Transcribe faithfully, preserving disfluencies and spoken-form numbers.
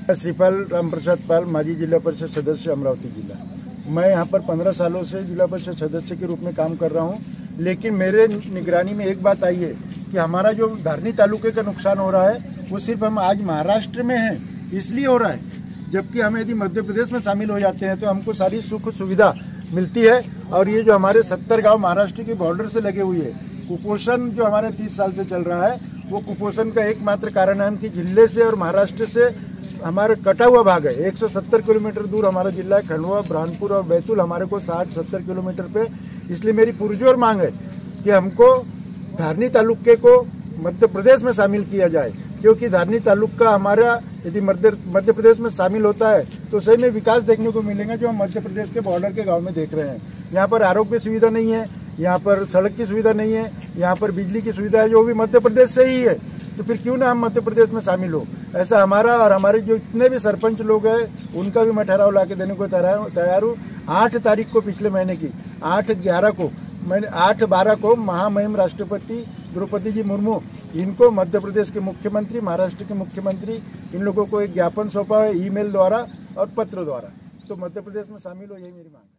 श्रीपाल रामप्रसाद पाल, माजी जिला परिषद सदस्य अमरावती जिला। मैं यहाँ पर पंद्रह सालों से जिला परिषद सदस्य के रूप में काम कर रहा हूँ, लेकिन मेरे निगरानी में एक बात आई है कि हमारा जो धारनी तालुके का नुकसान हो रहा है वो सिर्फ हम आज महाराष्ट्र में हैं इसलिए हो रहा है, जबकि हम यदि मध्य प्रदेश में शामिल हो जाते हैं तो हमको सारी सुख सुविधा मिलती है। और ये जो हमारे सत्तर गाँव महाराष्ट्र के बॉर्डर से लगे हुए है, कुपोषण जो हमारे तीस साल से चल रहा है वो कुपोषण का एकमात्र कारण है कि जिले से और महाराष्ट्र से हमारे कटा हुआ भाग है। एक सौ सत्तर किलोमीटर दूर हमारा जिला है खंडवा, बुरहानपुर और बैतूल हमारे को साठ सत्तर किलोमीटर पे। इसलिए मेरी पुरजोर मांग है कि हमको धारनी तालुके को मध्य प्रदेश में शामिल किया जाए, क्योंकि धारनी तालुका हमारा यदि मध्य मध्य प्रदेश में शामिल होता है तो सही में विकास देखने को मिलेगा जो हम मध्य प्रदेश के बॉर्डर के गाँव में देख रहे हैं। यहाँ पर आरोग्य सुविधा नहीं है, यहाँ पर सड़क की सुविधा नहीं है, यहाँ पर बिजली की सुविधा है जो भी मध्य प्रदेश से ही है, तो फिर क्यों ना हम मध्य प्रदेश में शामिल हो। ऐसा हमारा और हमारे जो इतने भी सरपंच लोग हैं उनका भी मैं ठहराव ला के देने को तैयार हूँ। आठ तारीख को पिछले महीने की आठ ग्यारह को मैंने आठ बारह को महामहिम राष्ट्रपति द्रौपदी जी मुर्मू, इनको मध्य प्रदेश के मुख्यमंत्री, महाराष्ट्र के मुख्यमंत्री, इन लोगों को एक ज्ञापन सौंपा है ईमेल द्वारा और पत्र द्वारा। तो मध्य प्रदेश में शामिल हो, यही मेरी मांग।